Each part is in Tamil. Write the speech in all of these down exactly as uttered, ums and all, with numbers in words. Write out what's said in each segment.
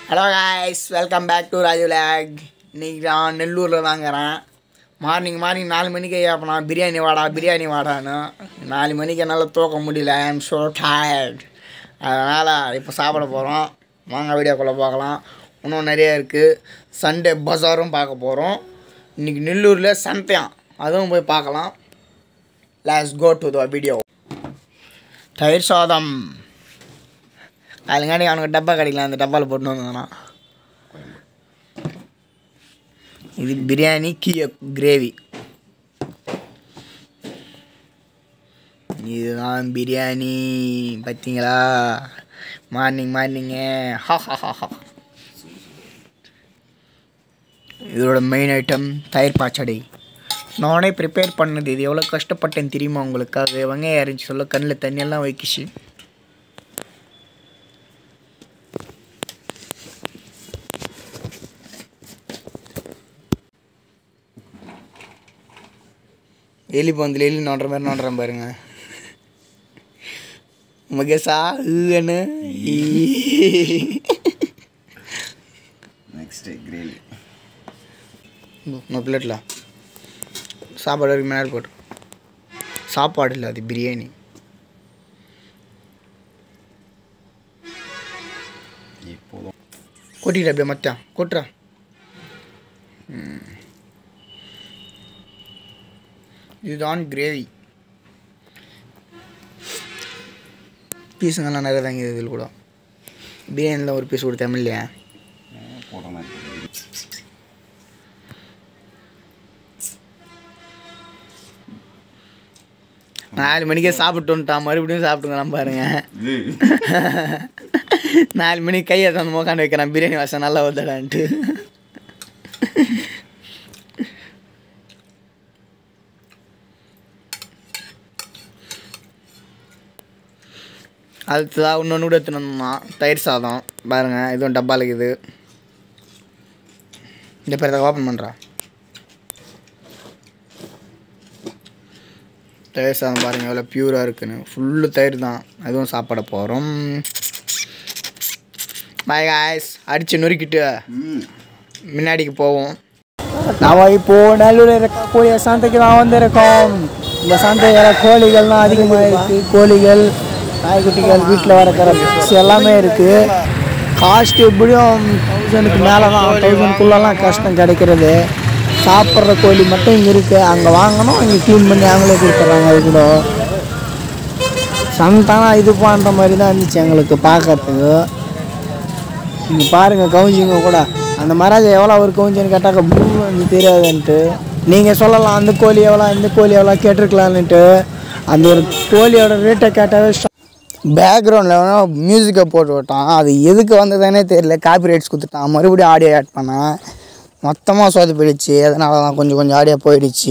Hello guys, welcome back to Raju Lag. இன்னைக்கு நான் நெல்லூரில் தாங்கிறேன். மார்னிங் மார்னிங் நாலு மணிக்கு அப்போ நான் பிரியாணி வாடா பிரியாணி வாடான்னு நாலு மணிக்கு என்னால் தூக்க முடியல. I am so tired. அதனால் இப்போ சாப்பிட போகிறோம். வாங்க வீடியோக்குள்ளே பார்க்கலாம். இன்னும் நிறையா இருக்குது. சண்டே பஜாரும் பார்க்க போகிறோம். இன்றைக்கி நெல்லூரில் சந்தையாம், அதுவும் போய் பார்க்கலாம். Let's go to the video. தயிர் சாதம் அதுங்காட்டி அவனுக்கு டப்பா கிடைக்கலாம், அந்த டப்பாவில் போட்டு வந்தானா. இது பிரியாணி கீய கிரேவி. இதுதான் பிரியாணி பார்த்தீங்களா, மார்னிங் மார்னிங்கு. ஹா ஹா ஹா ஹா. இதோட மெயின் ஐட்டம் தயிர் பச்சடி. நானே ப்ரிப்பேர் பண்ணது. இது எவ்வளோ கஷ்டப்பட்டேன் தெரியுமா உங்களுக்காக. வெங்காயம் அரைஞ்சி சொல்ல கண்ணில் தண்ணியெல்லாம் வைக்கிச்சு. எலி பந்தில் எலி நோண்டுற மாதிரி நோண்டுறேன் பாருங்க. மகேஷா ஈன்னு நெக்ஸ்ட் கிரேவி நம்ம பிளேட்டில் சாப்பாடு வரைக்கும் மேலே போட்டு. சாப்பாடு இல்லை, அது பிரியாணி. இப்போதும் கொட்டிட்டு அப்படியே மத்தியான் கொட்டுறா. இதுதான் கிரேவி. பீஸுங்கெல்லாம் நிறைய தாங்கிது இதில் கூட. பிரியாணியில் ஒரு பீஸ் கொடுத்தேன் இல்லையா. நாலு மணிக்கே சாப்பிட்டு வந்துட்டான், மறுபடியும் சாப்பிட்டுங்களாம் பாருங்க. நாலு மணிக்கு கையை தந்து மோக்காண்டு வைக்கிறான், பிரியாணி வாசம் நல்லா வருதாடான்ட்டு. அடுத்ததாக இன்னொன்று கூட எடுத்துன்னு வந்தோம்னா தயிர் சாதம் பாருங்கள். இதுவும் டப்பாவில் இருக்குது. இந்த பேர் ஓப்பன் பண்ணுறா. தயிர் சாதம் பாருங்கள் எவ்வளோ ப்யூராக இருக்குன்னு. ஃபுல்லு தயிர் தான். அதுவும் சாப்பிட போகிறோம். Bye guys. அடித்து நொறுக்கிட்டு முன்னாடிக்கு போவோம். நம்ம இப்போது நல்லூர் இருக்கக்கூடிய சந்தைக்கு தான் வந்திருக்கோம். இந்த சந்தையில் கோழிகள்லாம் அதிகமாக இருக்குது. கோழிகள், நாய்க்குட்டிகள், வீட்டில் வளர்க்குற பிக்ஸ் எல்லாமே இருக்குது. காஸ்ட் எப்படியும் தௌசண்ட்க்கு மேலே தான். தௌசண்ட்குள்ளெல்லாம் கஷ்டம் கிடைக்கிறது. சாப்பிட்ற கோழி மட்டும் இங்கே இருக்குது. அங்கே வாங்கணும், இங்கே க்ளீன் பண்ணி அவங்களே கொடுத்துட்றாங்க. அது கூட சந்தானா இது பண்ணுற மாதிரி தான் இருந்துச்சு எங்களுக்கு பார்க்கறதுக்கு. இங்கே பாருங்கள் கவுஞ்சிங்க கூட. அந்த மராஜா எவ்வளோ ஒரு கவுஞ்சின்னு கேட்டாக்க பூ வந்து தெரியாதுன்ட்டு நீங்கள் சொல்லலாம். அந்த கோழி எவ்வளோ, இந்த கோழி எவ்வளோ கேட்டிருக்கலான்ட்டு. அந்த ஒரு கோழியோட ரேட்டை கேட்டாவே பேக்ரவுண்டில் வேணால் மியூசிக்கை போட்டு விட்டான். அது எதுக்கு வந்ததுன்னே தெரியல. காப்பி ரைட்ஸ் கொடுத்துட்டான். மறுபடியும் ஆடியோ ஆட் பண்ணேன். மொத்தமாக சோது போயிடுச்சு. அதனால தான் கொஞ்சம் கொஞ்சம் ஆடியோ போயிடுச்சு.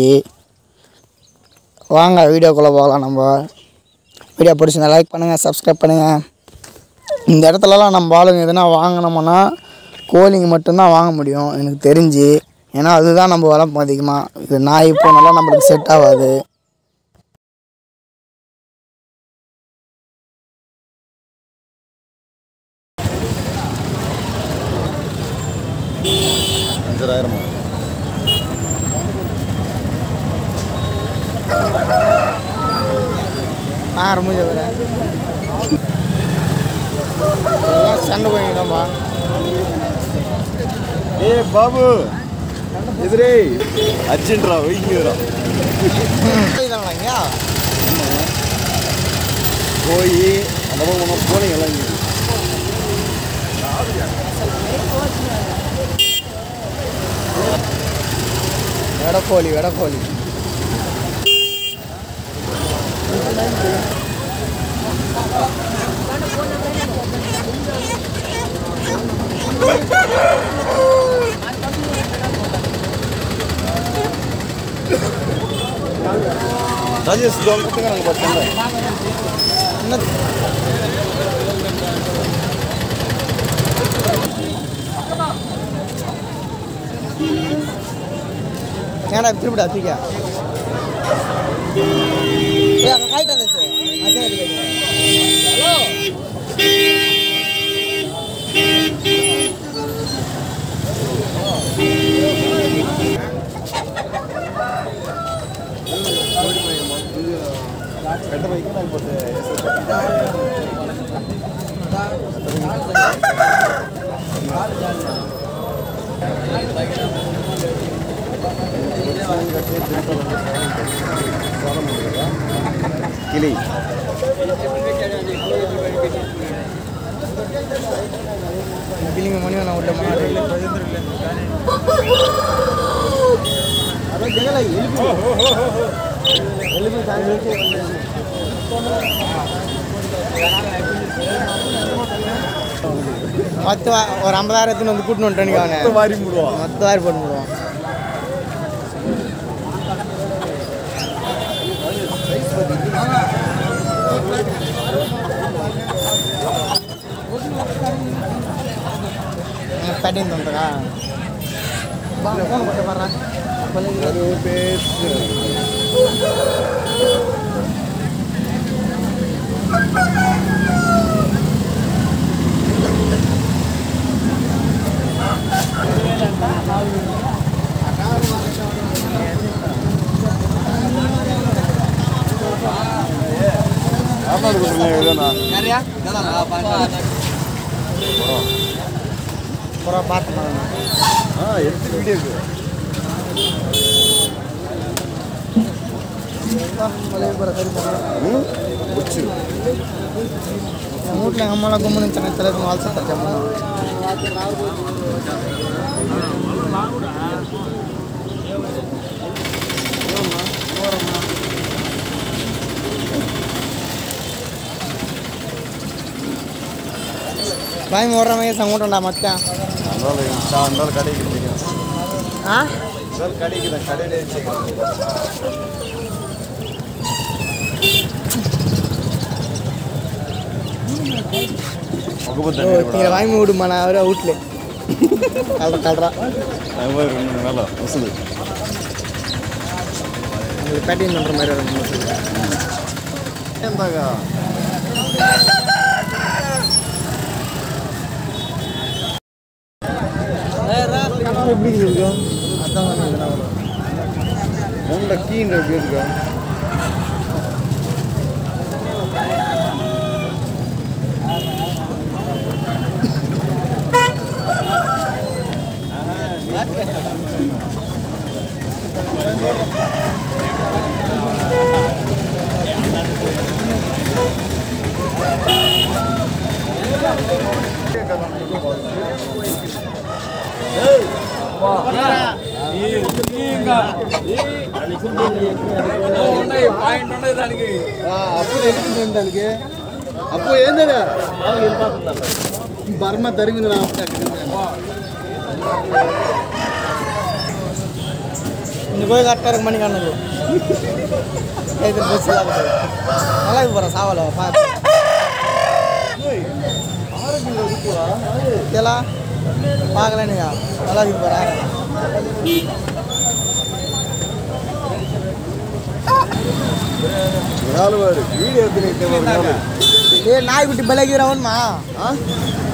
வாங்க வீடியோக்குள்ளே போகலாம். நம்ம வீடியோ பிடிச்சிருந்தா லைக் பண்ணுங்கள், சப்ஸ்கிரைப் பண்ணுங்கள். இந்த இடத்துலலாம் நம்ம ஆளுங்க எதுனா வாங்கினோம்னா கோழிங்க மட்டும்தான் வாங்க முடியும் எனக்கு தெரிஞ்சு. ஏன்னா அதுதான் நம்ம வளர்ப்போம் அதிகமாக. இது நாய் போனாலும் நம்மளுக்கு செட் ஆகாது. அஞ்சாயிரம் ஆ ரொம்ப வர சண்டை போயிடும்மா. ஏ பாபு எதிரே அர்ஜென்ட்ரா வைக்கிறா போய் அந்த பக்கம் போனீங்க எல்லாம். வெடக்கோழி வெடக்கோழி ராஜேஷ் கொடுத்துங்க நாங்கள் பார்த்தோம். ஏன்னா திருப்பிடா தூக்கா காய்ட்டா ஹலோ கட்ட வைக்க நான் போட்டு கிளி கிளிங்க மணி நான் உள்ள மொத்த ஒரு ஐம்பதாயிரத்துன்னு வந்து கூட்டின்னு வந்துட்டு வாரி போடுவான் மொத்த வாரி போட்டு போடுவான். பேட்டிங் தந்துடா ஃபோன் போட்டு பாடுறேன் பேசு சாப்பாடு கொடுத்துருங்க புறா பார்த்து ஆ எடுத்து வீடியோக்கு வச்சு எங்கள் வீட்டில் எங்கள் அம்மாலாம் கும்புன்னு சின்ன தலைக்கு வால்சா தச்சம்மா பாய் ஓடுற மாதிரி சங்கூட்டண்டா மச்சான் இருந்தாலும் கடைக்கு ஆ கடைக்கு தான் கடையிலே நீங்கள் வாங்கி விடுமா நான் அவரே வீட்டில் கல்ற கல்றா ரெண்டு வேலை வசூல் உங்களுக்கு பேட்டிங் பண்ணுற மாதிரி வரும் ஏந்தாக்கா எப்படி இருக்கா அதான் உண்ட கீண்ட எப்படி இருக்கா అప్పు ఏందగా బర్మ తరిగింది இங்கே போய் கரெக்டாக இருக்கு மணி கண்ணது இது பஸ் நல்லா இது போகிறேன் சாவல பார்த்து இதெல்லாம் பார்க்கல நீங்க நல்லா இது போகிறேன் வீடியோ எடுத்து ஏ நாய்க்குட்டி பலகிறவன்மா